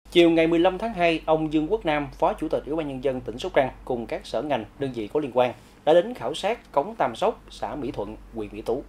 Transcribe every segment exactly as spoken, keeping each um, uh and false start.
Chiều ngày mười lăm tháng hai, ông Dương Quốc Nam, Phó Chủ tịch Ủy ban Nhân dân tỉnh Sóc Trăng cùng các sở ngành, đơn vị có liên quan đã đến khảo sát cống Tam Sóc, xã Mỹ Thuận, huyện Mỹ Tú.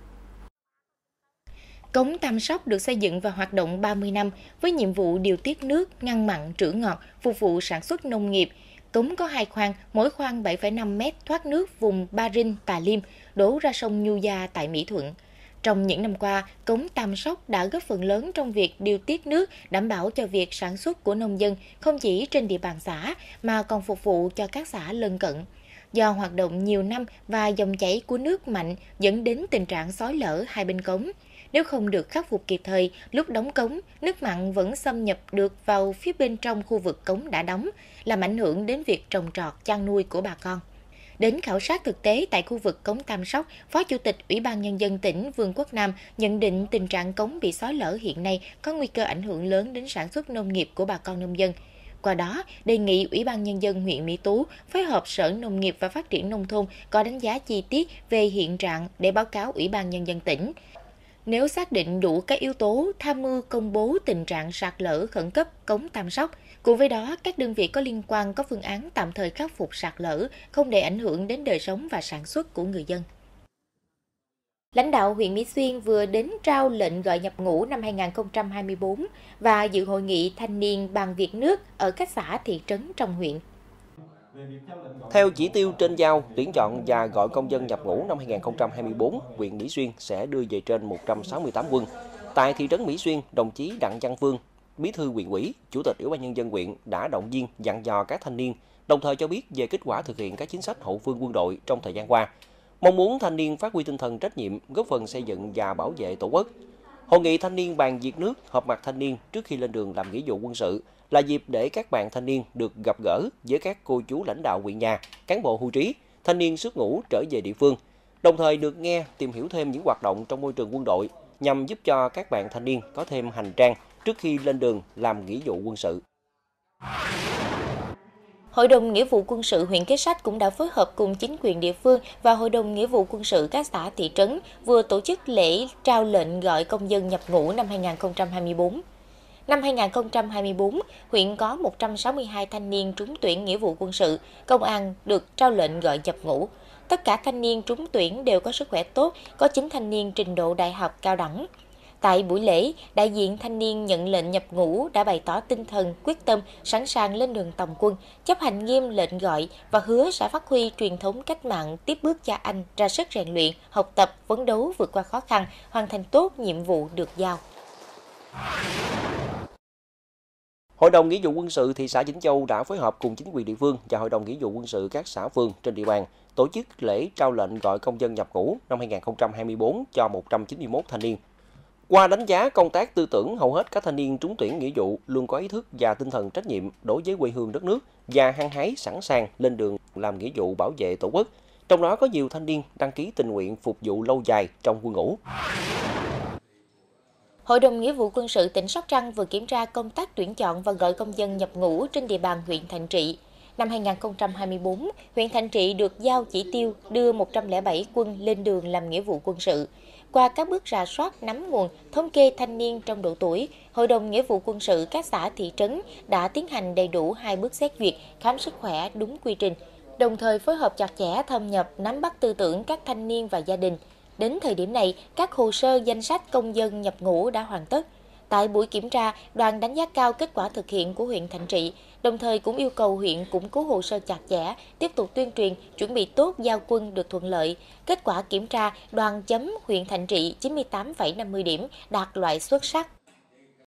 Cống Tam Sóc được xây dựng và hoạt động ba mươi năm với nhiệm vụ điều tiết nước, ngăn mặn, trữ ngọt, phục vụ sản xuất nông nghiệp. Cống có hai khoang, mỗi khoang bảy phẩy năm mét thoát nước vùng Ba Rinh, Tà Liêm, đổ ra sông Nhu Gia tại Mỹ Thuận. Trong những năm qua, cống Tam Sóc đã góp phần lớn trong việc điều tiết nước, đảm bảo cho việc sản xuất của nông dân không chỉ trên địa bàn xã mà còn phục vụ cho các xã lân cận. Do hoạt động nhiều năm và dòng chảy của nước mạnh dẫn đến tình trạng xói lở hai bên cống. Nếu không được khắc phục kịp thời, lúc đóng cống, nước mặn vẫn xâm nhập được vào phía bên trong khu vực cống đã đóng, làm ảnh hưởng đến việc trồng trọt, chăn nuôi của bà con. Đến khảo sát thực tế tại khu vực cống Tam Sóc, Phó Chủ tịch Ủy ban Nhân dân tỉnh Vương Quốc Nam nhận định tình trạng cống bị xói lở hiện nay có nguy cơ ảnh hưởng lớn đến sản xuất nông nghiệp của bà con nông dân. Qua đó, đề nghị Ủy ban Nhân dân huyện Mỹ Tú phối hợp Sở Nông nghiệp và Phát triển Nông thôn có đánh giá chi tiết về hiện trạng để báo cáo Ủy ban Nhân dân tỉnh. Nếu xác định đủ các yếu tố, tham mưu công bố tình trạng sạt lở khẩn cấp cống Tam Sóc. Cùng với đó, các đơn vị có liên quan có phương án tạm thời khắc phục sạt lở, không để ảnh hưởng đến đời sống và sản xuất của người dân. Lãnh đạo huyện Mỹ Xuyên vừa đến trao lệnh gọi nhập ngũ năm hai nghìn không trăm hai mươi tư và dự hội nghị thanh niên bàn việc nước ở các xã thị trấn trong huyện. Theo chỉ tiêu trên giao, tuyển chọn và gọi công dân nhập ngũ năm hai nghìn không trăm hai mươi tư, huyện Mỹ Xuyên sẽ đưa về trên một trăm sáu mươi tám quân. Tại thị trấn Mỹ Xuyên, đồng chí Đặng Văn Phương, Bí thư huyện ủy, Chủ tịch Ủy ban Nhân dân huyện đã động viên dặn dò các thanh niên, đồng thời cho biết về kết quả thực hiện các chính sách hậu phương quân đội trong thời gian qua. Mong muốn thanh niên phát huy tinh thần trách nhiệm, góp phần xây dựng và bảo vệ Tổ quốc. Hội nghị thanh niên bàn việc nước, họp mặt thanh niên trước khi lên đường làm nghĩa vụ quân sự là dịp để các bạn thanh niên được gặp gỡ với các cô chú lãnh đạo huyện nhà, cán bộ hưu trí, thanh niên xuất ngũ trở về địa phương, đồng thời được nghe, tìm hiểu thêm những hoạt động trong môi trường quân đội nhằm giúp cho các bạn thanh niên có thêm hành trang trước khi lên đường làm nghĩa vụ quân sự. Hội đồng Nghĩa vụ Quân sự huyện Kế Sách cũng đã phối hợp cùng chính quyền địa phương và Hội đồng Nghĩa vụ Quân sự các xã thị trấn vừa tổ chức lễ trao lệnh gọi công dân nhập ngũ năm hai nghìn không trăm hai mươi tư. Năm hai nghìn không trăm hai mươi tư, huyện có một trăm sáu mươi hai thanh niên trúng tuyển nghĩa vụ quân sự, công an được trao lệnh gọi nhập ngũ. Tất cả thanh niên trúng tuyển đều có sức khỏe tốt, có chín thanh niên trình độ đại học cao đẳng. Tại buổi lễ, đại diện thanh niên nhận lệnh nhập ngũ đã bày tỏ tinh thần, quyết tâm, sẵn sàng lên đường tòng quân, chấp hành nghiêm lệnh gọi và hứa sẽ phát huy truyền thống cách mạng, tiếp bước cha anh, ra sức rèn luyện, học tập, phấn đấu vượt qua khó khăn, hoàn thành tốt nhiệm vụ được giao. Hội đồng Nghĩa vụ Quân sự thị xã Vĩnh Châu đã phối hợp cùng chính quyền địa phương và Hội đồng Nghĩa vụ Quân sự các xã phường trên địa bàn tổ chức lễ trao lệnh gọi công dân nhập ngũ năm hai nghìn không trăm hai mươi tư cho một trăm chín mươi mốt thanh niên. Qua đánh giá công tác tư tưởng, hầu hết các thanh niên trúng tuyển nghĩa vụ luôn có ý thức và tinh thần trách nhiệm đối với quê hương đất nước và hăng hái sẵn sàng lên đường làm nghĩa vụ bảo vệ Tổ quốc. Trong đó có nhiều thanh niên đăng ký tình nguyện phục vụ lâu dài trong quân ngũ. Hội đồng Nghĩa vụ Quân sự tỉnh Sóc Trăng vừa kiểm tra công tác tuyển chọn và gọi công dân nhập ngũ trên địa bàn huyện Thạnh Trị. Năm hai nghìn không trăm hai mươi tư, huyện Thạnh Trị được giao chỉ tiêu đưa một trăm lẻ bảy quân lên đường làm nghĩa vụ quân sự. Qua các bước rà soát, nắm nguồn, thống kê thanh niên trong độ tuổi, Hội đồng Nghĩa vụ Quân sự các xã thị trấn đã tiến hành đầy đủ hai bước xét duyệt, khám sức khỏe đúng quy trình, đồng thời phối hợp chặt chẽ thâm nhập, nắm bắt tư tưởng các thanh niên và gia đình. Đến thời điểm này, các hồ sơ danh sách công dân nhập ngũ đã hoàn tất. Tại buổi kiểm tra, đoàn đánh giá cao kết quả thực hiện của huyện Thạnh Trị, đồng thời cũng yêu cầu huyện củng cố hồ sơ chặt chẽ, tiếp tục tuyên truyền, chuẩn bị tốt giao quân được thuận lợi. Kết quả kiểm tra, đoàn chấm huyện Thạnh Trị chín mươi tám phẩy năm mươi điểm, đạt loại xuất sắc.